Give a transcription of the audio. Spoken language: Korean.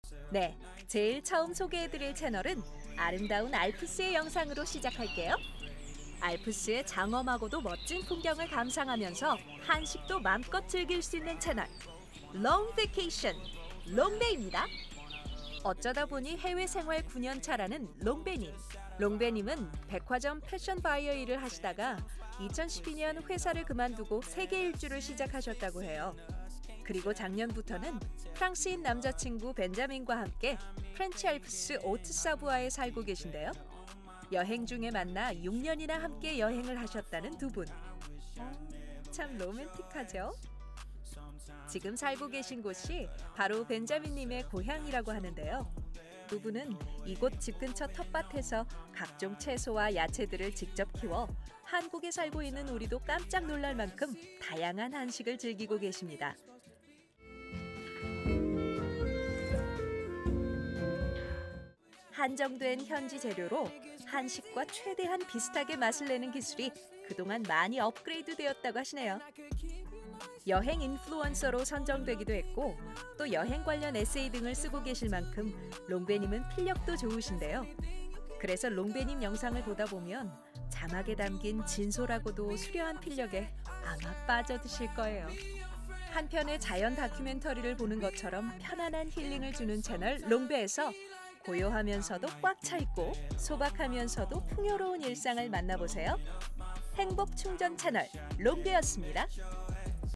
네, 제일 처음 소개해드릴 채널은 아름다운 알프스의 영상으로 시작할게요. 알프스의 장엄하고도 멋진 풍경을 감상하면서 한식도 맘껏 즐길 수 있는 채널 롱 베케이션, 롱베입니다. 어쩌다 보니 해외 생활 9년 차라는 롱베님. 롱베님은 백화점 패션 바이어 일을 하시다가 2012년 회사를 그만두고 세계 일주를 시작하셨다고 해요. 그리고 작년부터는 프랑스인 남자친구 벤자민과 함께 프렌치 알프스 오트사부아에 살고 계신데요. 여행 중에 만나 6년이나 함께 여행을 하셨다는 두 분. 참 로맨틱하죠? 지금 살고 계신 곳이 바로 벤자민님의 고향이라고 하는데요. 두 분은 이곳 집 근처 텃밭에서 각종 채소와 야채들을 직접 키워 한국에 살고 있는 우리도 깜짝 놀랄 만큼 다양한 한식을 즐기고 계십니다. 한정된 현지 재료로 한식과 최대한 비슷하게 맛을 내는 기술이 그동안 많이 업그레이드 되었다고 하시네요. 여행 인플루언서로 선정되기도 했고 또 여행 관련 에세이 등을 쓰고 계실 만큼 롱베님은 필력도 좋으신데요. 그래서 롱베님 영상을 보다 보면 자막에 담긴 진솔하고도 수려한 필력에 아마 빠져드실 거예요. 한편의 자연 다큐멘터리를 보는 것처럼 편안한 힐링을 주는 채널 롱베에서 고요하면서도 꽉 차 있고 소박하면서도 풍요로운 일상을 만나보세요. 행복 충전 채널 롱베였습니다.